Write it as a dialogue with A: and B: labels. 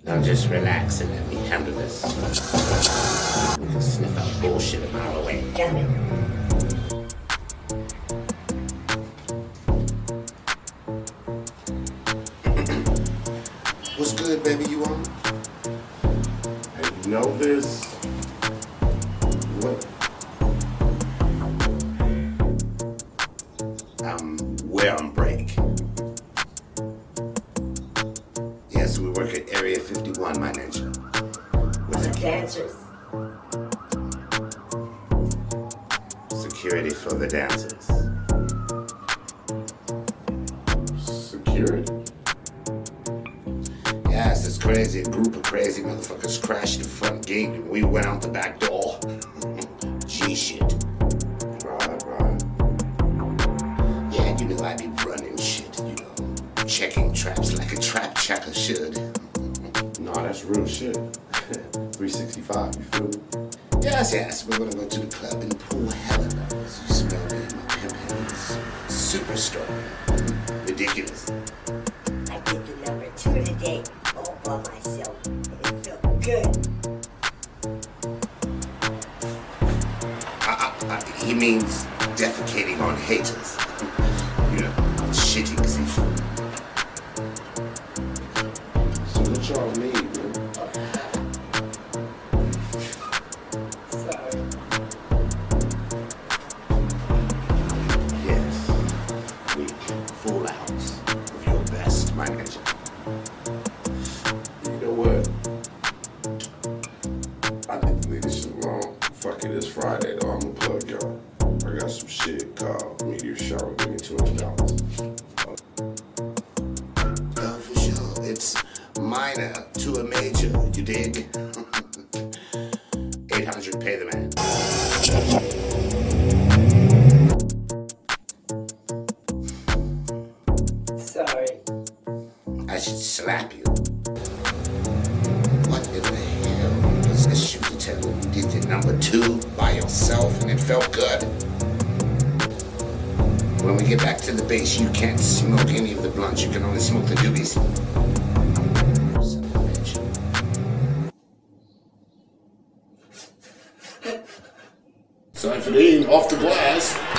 A: Now just relax and let me handle this. We can sniff out bullshit a mile away.
B: Damn it.
A: What's good, baby? You on?
C: And you know this? What?
A: We're on break. Yes, we work at Area 51, my ninja.
B: The dancers.
A: Security for the dancers.
C: Security?
A: Yes, it's crazy. A group of crazy motherfuckers crashed the front gate and we went out the back door. G shit.
C: Right.
A: Yeah, you know I be running shit, you know. Checking traps like a trap checker should.
C: Nah, that's real shit. 365, you feel me?
A: Yes, we're gonna go to the club and pull hella numbers. You smell me, my pimp hands. Super strong. Ridiculous.
B: I did the number 2 today, all by myself, and it felt good.
A: He means defecating on haters. You know, shitting seafood.
C: So what y'all need, man?
B: Sorry.
A: Yes, we full house of your best, my ninja.
C: You know what? I need to leave this shit alone. Fuck it, it's Friday though. I'm gonna plug y'all. I got some shit called Meteor Shower. Give me $200.
A: Oh, for sure. It's minor to a major, you dig? 800, pay the man.
B: Sorry.
A: I should slap you. What in the hell was this shoot to tell you? You did the number 2 by yourself and it felt good? When we get back to the base, you can't smoke any of the blunts. You can only smoke the doobies. Son of a bitch. Time for lean off the glass.